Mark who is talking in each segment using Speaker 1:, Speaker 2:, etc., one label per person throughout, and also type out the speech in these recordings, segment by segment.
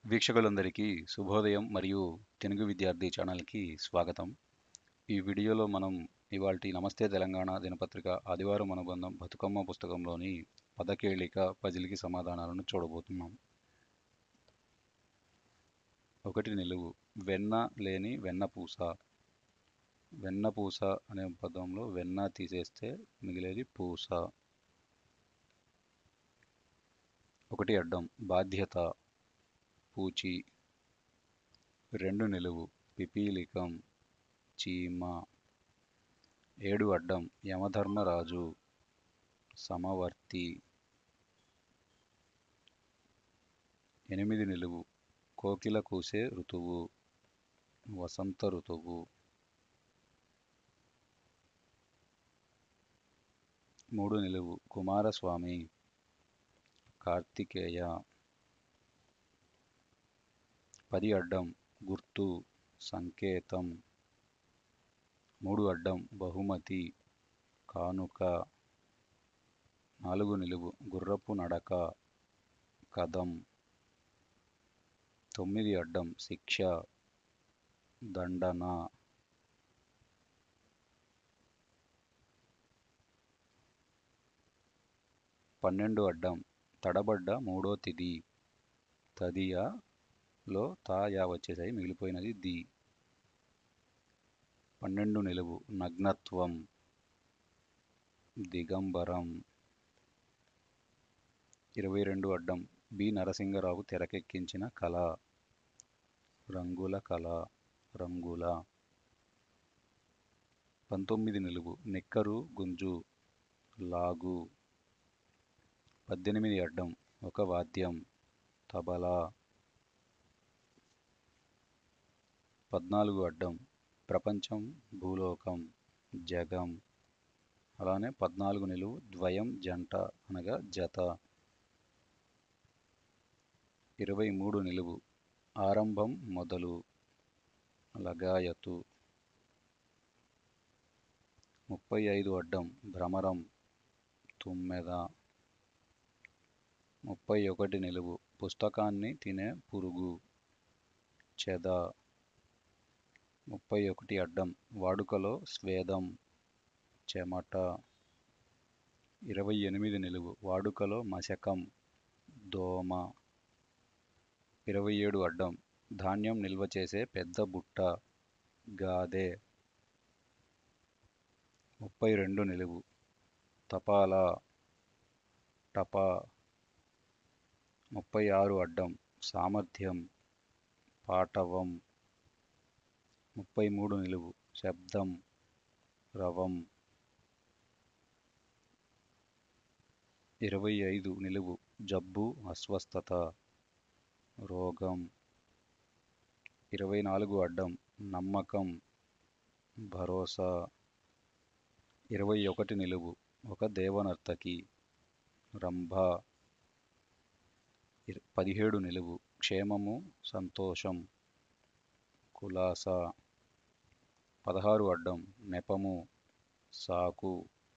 Speaker 1: వీక్షకులందరికీ శుభోదయం మరియు తెలుగు విద్యార్థి ఛానల్కి స్వాగతం. ఈ వీడియోలో మనం ఇవాల్టి నమస్తే తెలంగాణ దినపత్రిక ఆదివారం అనుబంధం బతుకమ్మ పుస్తకంలోని పదకేళిక పజిల్కి సమాధానాలను చూడబోతున్నాం. ఒకటి నిలువు. వెన్న లేని వెన్నపూస. వెన్నపూస అనే పదంలో వెన్న తీసేస్తే మిగిలేది పూస. ఒకటి అడ్డం. బాధ్యత. పూచి. రెండు నిలువు. పిపీలికం. చీమ. ఏడు అడ్డం. యమధర్మరాజు. సమవర్తి. ఎనిమిది నిలువు. కోకిల కూసే ఋతువు. వసంత ఋతువు. మూడు నిలువు. కుమారస్వామి. కార్తికేయ. 10 అడ్డం. గుర్తు. సంకేతం. మూడు అడ్డం. బహుమతి. కానుక. 4 నిలువు. గుర్రపు నడక. కదం. 9 అడ్డం. శిక్ష. దండన. 12 అడ్డం. తడబడ్డ మూడో తిది. తదియలో తాయా వచ్చేసాయి, మిగిలిపోయినది ది. 12 నిలువు. నగ్నత్వం. దిగంబరం. 22 అడ్డం. బి నరసింగరావు తెరకెక్కించిన కళ. రంగుల కళ. రంగుల. 19 నిలువు. నిక్కరు గుంజు. లాగు. 18 అడ్డం. ఒక వాద్యం. తబలా. 14 అడ్డం. ప్రపంచం. భూలోకం. జగం. అలానే 14 నిలువు. ద్వయం. జంట అనగా జత. 23 నిలువు. ఆరంభం. మొదలు. లగాయతు. 35 అడ్డం. భ్రమరం. తుమ్మెద. 31 నిలువు. పుస్తకాన్ని తినే పురుగు. చెద. 31 అడ్డం. వాడుకలో స్వేదం. చెమట. 28 నిలువు. వాడుకలో మశకం. దోమ. 27 అడ్డం. ధాన్యం నిల్వ చేసే పెద్ద బుట్ట. గాదె. 32 నిలువు. తపాలా. టపా. 36 అడ్డం. సామర్థ్యం. పాటవం. 33 నిలువు. శబ్దం. రవం. 25 నిలువు. జబ్బు. అస్వస్థత. రోగం. 24 అడ్డం. నమ్మకం. భరోసా. 21 నిలువు. ఒక దేవనర్తకి. రంభ. 17 నిలువు. క్షేమము. సంతోషం. కులాస. 16 అడ్డం. నెపము. సాకు.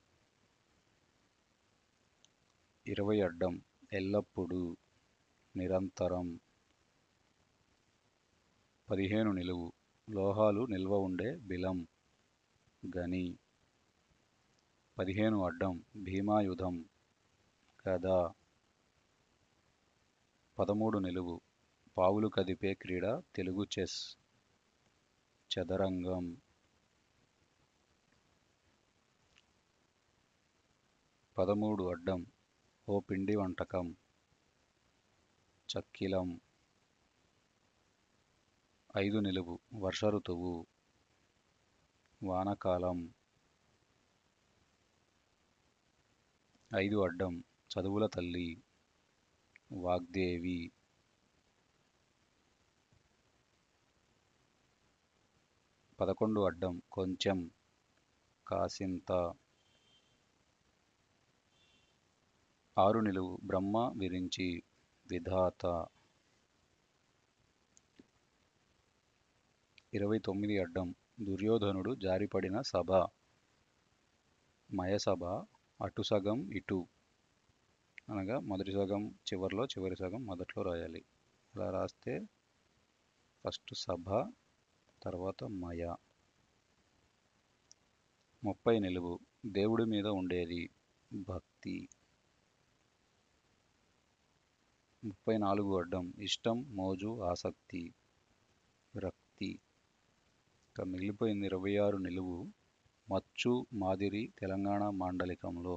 Speaker 1: 20 అడ్డం. ఎల్లప్పుడూ. నిరంతరం. 15 నిలువు. లోహాలు నిల్వ ఉండే బిలం. గని. 15 అడ్డం. భీమాయుధం. గద. 13 నిలువు. పావులు కదిపే క్రీడ. తెలుగు చెస్. చదరంగం. 13 అడ్డం. ఓ పిండి వంటకం. చక్కిలం. 5 నిలువు. వర్ష ఋతువు. వానకాలం. 5 అడ్డం. చదువుల తల్లి. వాగ్దేవి. 11 అడ్డం. కొంచెం. కాసింత. 6 నిలువు. బ్రహ్మ విరించి. విధాత. 29 అడ్డం. దుర్యోధనుడు జారిపడిన సభ. మయసభ. అటు సగం ఇటు అనగా మొదటి సగం చివర్లో, చివరి సగం మొదట్లో రాయాలి. ఇలా రాస్తే ఫస్ట్ సభ, తర్వాత మయ. 30 నిలువు, దేవుడి మీద ఉండేది భక్తి. 34 అడ్డం, ఇష్టం, మోజు, ఆసక్తి, రక్తి. ఇక మిగిలిపోయింది 26 నిలువు, మచ్చు, మాదిరి, తెలంగాణ మాండలికంలో.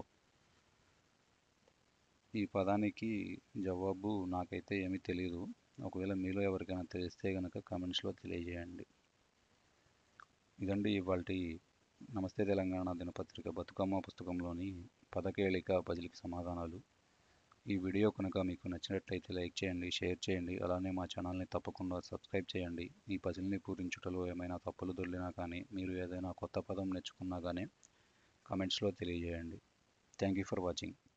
Speaker 1: ఈ పదానికి జవాబు నాకైతే ఏమీ తెలియదు. ఒకవేళ మీలో ఎవరికైనా తెలిస్తే కనుక కామెంట్స్లో తెలియజేయండి. ఇదండి ఇవాల్టి నమస్తే తెలంగాణ దినపత్రిక బతుకమ్మ పుస్తకంలోని పదకేళిక పజిల్కి సమాధానాలు. ఈ వీడియో కనుక మీకు నచ్చినట్లయితే లైక్ చేయండి, షేర్ చేయండి. అలానే మా ఛానల్ని తప్పకుండా సబ్స్క్రైబ్ చేయండి. ఈ పజిల్ని పూరించుటలో ఏమైనా తప్పులు దొర్లినా కానీ, మీరు ఏదైనా కొత్త పదం నేర్చుకున్నా కానీ కామెంట్స్లో తెలియజేయండి. Thank you for watching.